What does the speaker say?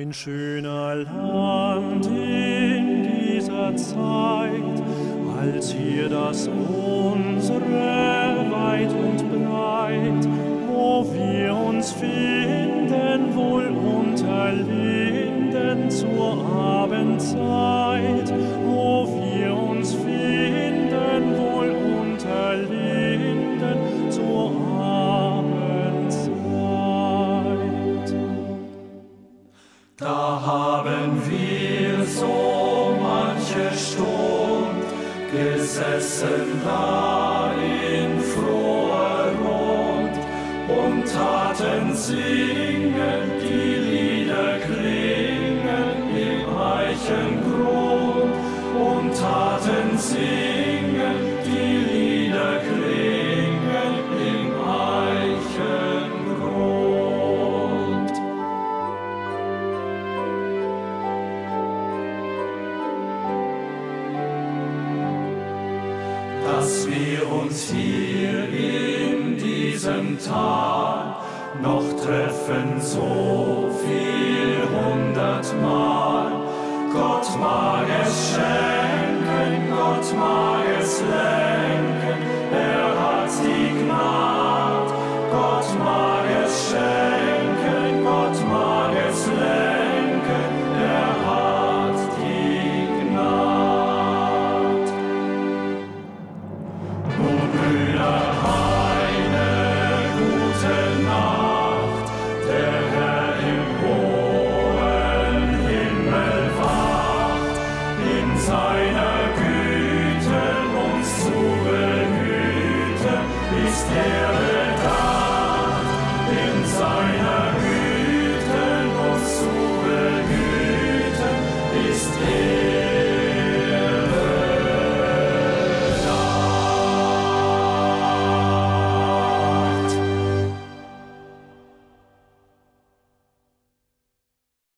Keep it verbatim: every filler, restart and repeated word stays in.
Ein schöner Land in dieser Zeit, als hier das unsere weit und breit, wo wir uns finden, wohl unter Linden zur Abendzeit, wo wir uns finden, wohl unter Linden zur Abendzeit. Da haben wir so manche Stund gesessen da in froher Rund und taten singen, die Lieder klingen im Eichengrund und taten singen, die Lieder klingen im Eichengrund. Dass wir uns hier in diesem Tal noch treffen, so viel hundertmal. Gott mag es schenken, Gott mag es lenken, er hat die Gnade. Gott mag es schenken, Gott mag es lenken, er hat die Gnade. Nun, Brüder, eine gute Nacht, der Herr im hohen Himmel wacht, in seiner Güte uns zu behüten, ist er bedacht. In seiner Güte uns zu behüten, ist er